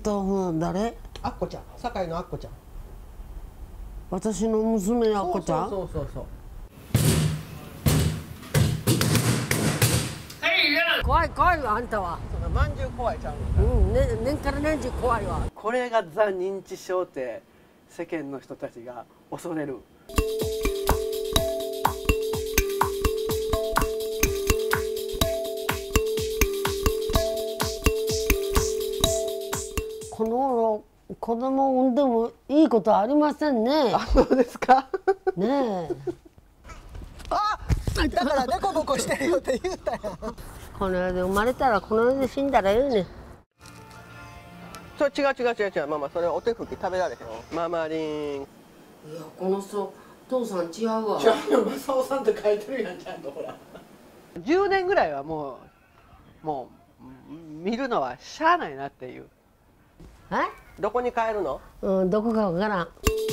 と誰？ あっこちゃん、堺のあっこちゃん。 私の娘あっこちゃん。 そうそうそうそう。 怖い怖いわあんたは。 そのまんじゅう怖いちゃううんね、年から年中怖いわ。 これがザ認知症って世間の人たちが恐れる。 この頃子供を産んでもいいことありませんね。 あ、そうですか。 ねえ。 あ、だからデコボコしてるよって言うたやん。 この世で生まれたらこの世で死んだらええねん。 それ違うママ、それお手拭き食べられへん。ママリン。 いやこの人父さん違うわ。 違うよ、マサオさんって書いてるやん、ちゃんとほら。10年ぐらいはもう見るのはしゃあないなっていう。 え？ どこに帰るの？ うん、どこかわからん。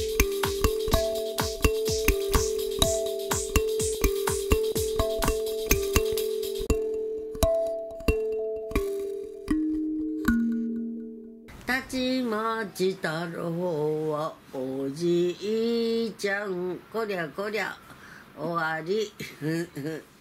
たちまち太郎はおじいちゃん、こりゃこりゃ終わり。